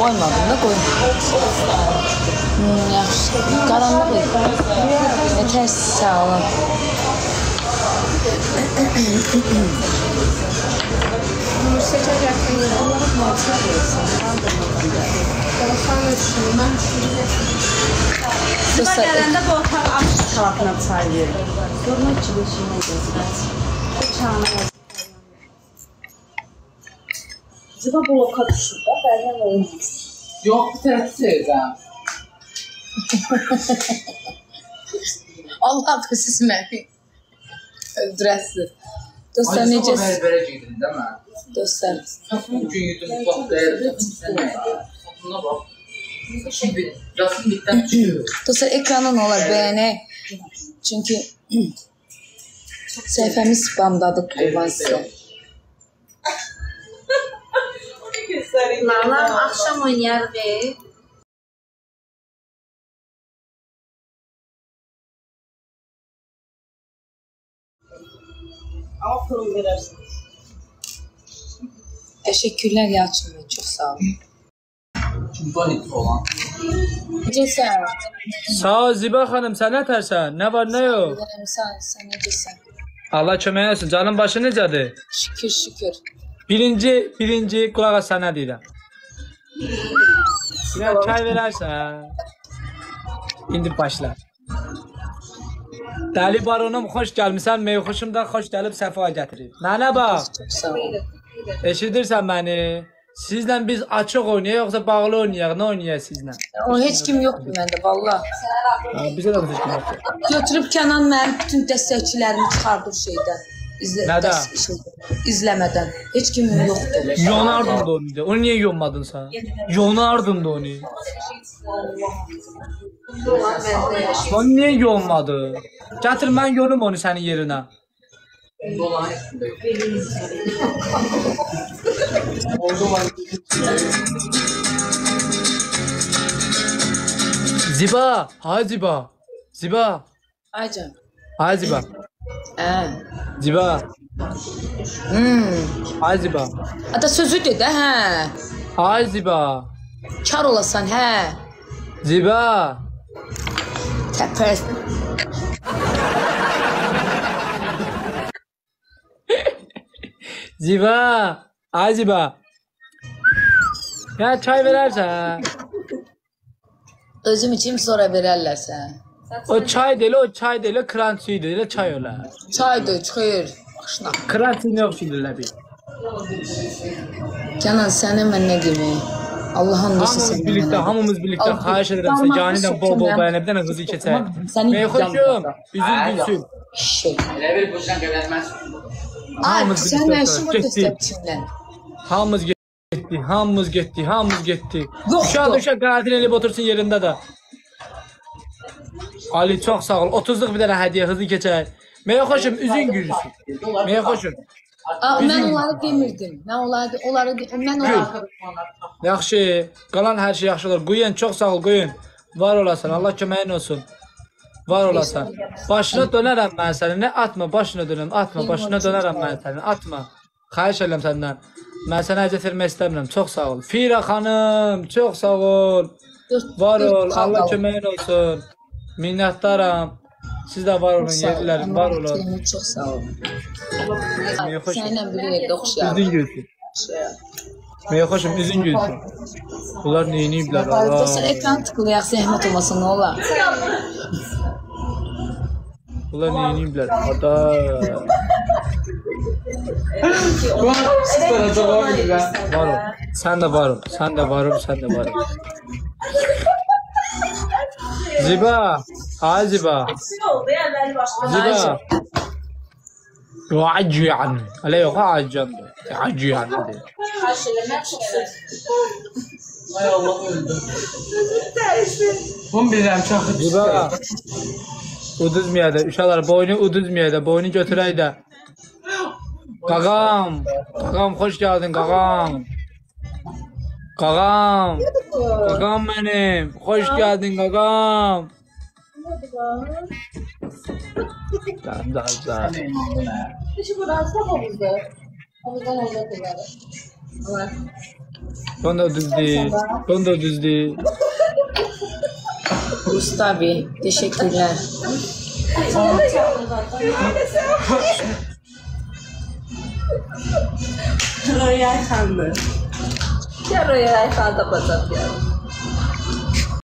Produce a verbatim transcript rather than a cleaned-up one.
Qoymadım da qoyum. Hmm, yaxşı. Qaranlıq idi. Yetər, sağ olun. Sıra gələndə bu otaq açıq tarafına çay verir. Görmək ki, bir şeyinə gözləz. Bu çağına yazır. Ziba bloka düşür da, bəlkə olmaz. Yox, bir tərəfi sevəcəm. Allah da siz məni öldürəsiniz. Dostlar, necəsiz? Acı sonra bərbərə giydin, değil mi? Dostlar. Bu gün yedim, bax, dəyərli. Buna bax. Şimdi, yasın bitdən düşüyor. Dostlar, ekranın olar, bəyənək. Çünki səhifəmiz spamdadır, qurban sizə. Məlam, axşam oynayarıq. Ama pulun verirsiniz. Teşekkürler Yalçın Bey, çok sağ olun. Donik olan. Necəsən? Sağ ol Ziba xanım, sən nə tərsən? Nə var, nə yox? Bilirəm, sən, sən necəsən? Allah kömək olsun, canın başı necədir? Şükür, şükür. Birinci, birinci qulağa sənə deyirəm. Ya çay verərsən. İndi başla. Dəli baronum, xoş gəlmisən, meyxuşumdan xoş gəlib səfa gətirib. Mənə bax. Çok sağ olun. Eşidirsən məni? Sizlə biz açıq oynayaq, yoxsa bağlı oynayaq, nə oynayaq sizlə? O heç kim yoxdur məndə, valla. Bizə də heç kim yoxdur. Götürüb Kənan mənim bütün dəstəkçilərimi çıxardır şeydən. İzlə, Nədə? Şeydə, izləmədən. Heç kimim yoxdur. Yonardın da onu. Onu niyə yonmadın sən? Yonardın da onu. Onu niyə yonmadı? Gətir, mən yonum onu sənin yerinə. Dolanın üstündə yox. Ziba, hay Ziba. Ziba. Ay can. Hay Ziba. Hə. Ziba. Hmm. Hay Ziba. Ata sözü de də, hə. Hay Ziba. Kar olasan, hə. Ziba. Təpər. Ziba. Hay Ziba. Ya çay verərsən. Özüm için sonra verərlərsə. O çay deyil, o çay deyil, o krançı deyil, o çay olar. Çaydır, çıxır. Başına. Krançı nə oxşuyurlar bir. Canan, sənə mən nə demək? Allah'ın nasıl Hamımız sənə birlikdə, mən- hamımız birlikdə Al, xahiş edirəm tamam, sən canıyla bol bol tamam. bəyənib dənə qızı keçək. Sənin Meyxuşum, yanında. üzün gülsün. Şey. Elə bir bu sən qədərməz. Ay, Hamımız sən nə birlikdə işin var getdik. təstəkçinlə? Hamımız getdi, hamımız getdi, hamımız getdi. Yoxdur. Uşaq uşaq qədir elib otursun yerində də. Ali çox sağ ol. otuzluq bir dənə hədiyyə hızlı keçək. Meyxuşum, üzün gülsün. Meyxuşum. Aa, mən onları demirdim. Mən onları, onları, mən onları... Yaxşı, qalan hər şey yaxşı olur. Quyun, çox sağ ol, quyun. Var olasan, Allah köməyin olsun. Var olasan. Başına dönərəm mən səni. Nə atma, başına dönəm, atma, başına dönərəm mən səni. Atma. Xahiş edirəm səndən. Mən sənə əziyyət vermək istəmirəm. Çox sağ ol. Fira xanım, çox sağ ol. Var ol, Allah köməyin olsun. Minnətdaram. Siz də var olun, yerlilərim, var olun. Çox sağ olun. Meyxuşum, Sənlə bir yerdə oxşayalım. üzün gülsün. Meyxuşum, üzün gülsün. Bunlar neyniyiblər? Dostlar, ekran tıklayaq, zəhmət olmasa nə olar? Bunlar neyniyiblər? Ada. Var ol. Sən də var ol. Sən də var ol. Sən də var ol. Ziba. Ay Ziba. Ziba. Vacıyan. Öyle yok acıyan. Acıyan. Ay Allah öldüm. Bunu bilirəm çox. Ziba. Uduzmaya da. Uşaqlar boynu uduzmaya da. Boynu götürək də. Qağam. Qağam xoş gəldin qağam. Qağam. Qağam mənim. Xoş gəldin qağam. Sən də azar. Var. Ben de düz değil. Ben de düz değil. Usta Bey, teşekkürler. Royal Xandır. Ya Royal Ayxan'da basat ya.